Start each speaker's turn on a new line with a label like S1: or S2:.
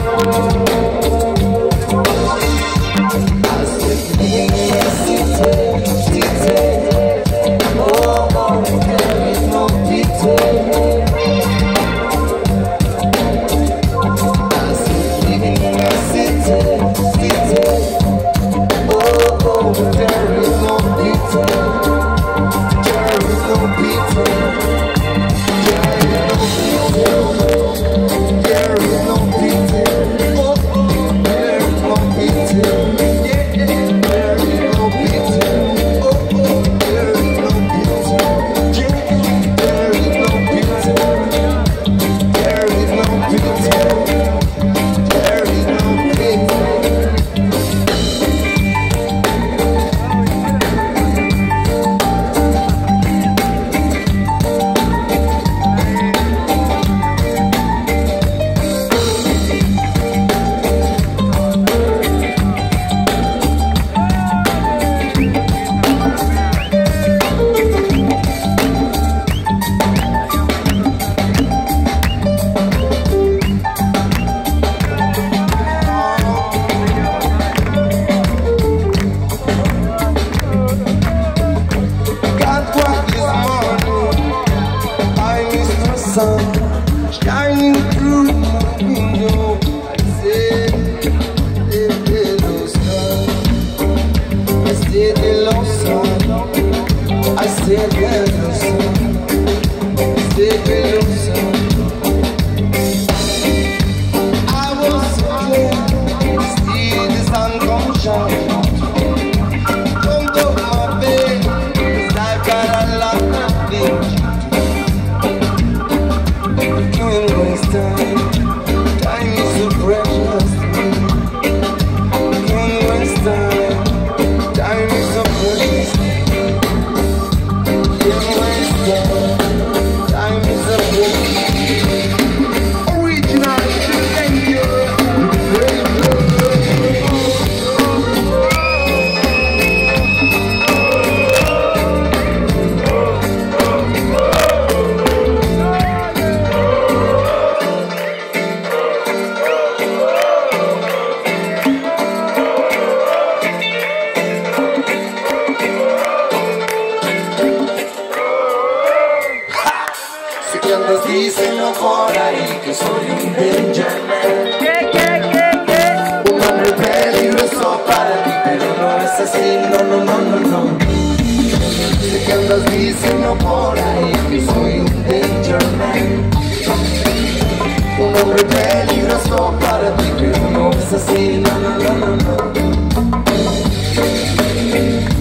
S1: Shining through my window, I said, hello sun. I said, hello sun. I said, hello sun. I said, hello sun. I was so glad to see the sun come shine. Jumped off my bed, 'cause I've got a lot of things. Time is so precious to me. Can't waste time. Time is so precious to me. Can't waste time. Time is so precious to me. Original que andas diciendo por ahí que soy un danger man, un hombre peligroso para ti, pero no es así, no, no, no, no, no. Sé que andas diciendo por ahí que soy un danger man, un hombre peligroso para ti, pero no es así, no, no, no, no, no.